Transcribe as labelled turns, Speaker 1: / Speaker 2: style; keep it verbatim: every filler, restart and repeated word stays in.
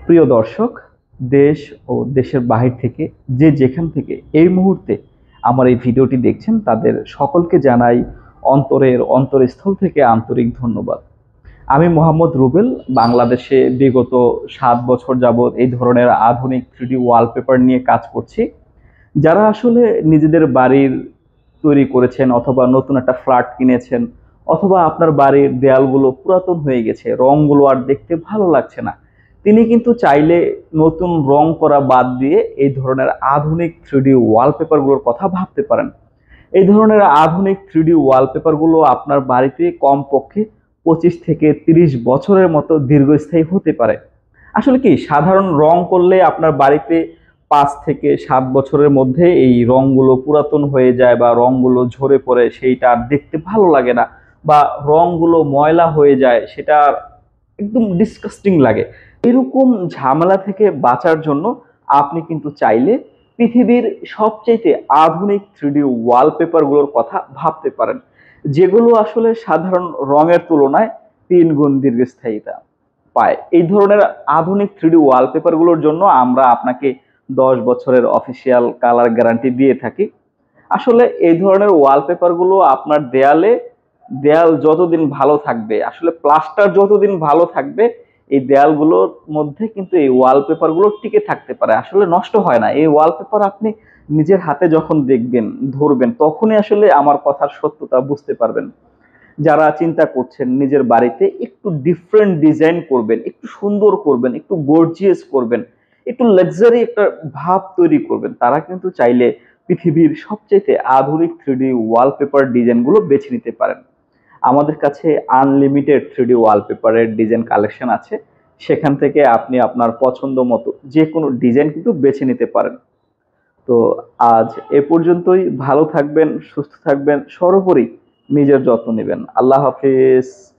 Speaker 1: প্রিয় দর্শক, দেশ ও দেশের বাহির থেকে যে যেখান থেকে এই মুহূর্তে আমার এই ভিডিওটি দেখছেন তাদের সকলকে জানাই অন্তরের অন্তরস্থল থেকে আন্তরিক ধন্যবাদ। আমি মোহাম্মদ রুবেল বাংলাদেশে বিগত সাত বছর যাবৎ এই ধরনের আধুনিক থ্রিডি ওয়ালপেপার নিয়ে কাজ করছি। যারা আসলে নিজেদের বাড়ির তৈরি করেছেন অথবা নতুন একটা ফ্ল্যাট কিনেছেন অথবা আপনার বাড়ির দেয়ালগুলো পুরাতন হয়ে গেছে, রংগুলো আর দেখতে ভালো লাগছে না, তিনি কিন্তু চাইলে নতুন রং করা বাদ দিয়ে এই ধরনের আধুনিক থ্রিডি ওয়ালপেপারগুলোর কথা ভাবতে পারেন। এই ধরনের আধুনিক থ্রিডি ওয়ালপেপারগুলো আপনার বাড়িতে কমপক্ষে পঁচিশ থেকে তিরিশ বছরের মতো দীর্ঘস্থায়ী হতে পারে। আসলে কি, সাধারণ রং করলে আপনার বাড়িতে পাঁচ থেকে সাত বছরের মধ্যে এই রংগুলো পুরাতন হয়ে যায় বা রংগুলো ঝরে পড়ে, সেইটা আর দেখতে ভালো লাগে না, বা রংগুলো ময়লা হয়ে যায়, সেটা একদম ডিসকাস্টিং লাগে। এরকম ঝামেলা থেকে বাঁচার জন্য আপনি কিন্তু চাইলে পৃথিবীর সবচেয়ে আধুনিক থ্রিডি ওয়ালপেপারগুলোর কথা ভাবতে পারেন, যেগুলো আসলে সাধারণ রঙের তুলনায় তিন গুণ দীর্ঘস্থায়িতা পায়। এই ধরনের আধুনিক থ্রিডি ওয়ালপেপারগুলোর জন্য আমরা আপনাকে দশ বছরের অফিসিয়াল কালার গ্যারান্টি দিয়ে থাকি। আসলে এই ধরনের ওয়ালপেপারগুলো আপনার দেয়ালে, দেয়াল যতদিন ভালো থাকবে, আসলে প্লাস্টার যতদিন ভালো থাকবে, এই দেয়ালগুলোর মধ্যে কিন্তু এই ওয়ালপেপারগুলো টিকে থাকতে পারে, আসলে নষ্ট হয় না। এই ওয়ালপেপার আপনি নিজের হাতে যখন দেখবেন, ধরবেন, তখনই আসলে আমার কথার সত্যতা বুঝতে পারবেন। যারা চিন্তা করছেন নিজের বাড়িতে একটু ডিফারেন্ট ডিজাইন করবেন, একটু সুন্দর করবেন, একটু গর্জিয়াস করবেন, একটু লাক্সারি একটা ভাব তৈরি করবেন, তারা কিন্তু চাইলে পৃথিবীর সবচেয়ে আধুনিক থ্রিডি ওয়ালপেপার ডিজাইনগুলো বেছে নিতে পারেন। আমাদের কাছে আনলিমিটেড থ্রিডি ওয়ালপেপারের ডিজাইন কালেকশন আছে, সেখান থেকে আপনি আপনার পছন্দ মতো যে কোনো ডিজাইন কিন্তু বেছে নিতে পারেন। তো আজ এ পর্যন্তই। ভালো থাকবেন, সুস্থ থাকবেন, সর্বোপরি নিজের যত্ন নেবেন। আল্লাহ হাফিজ।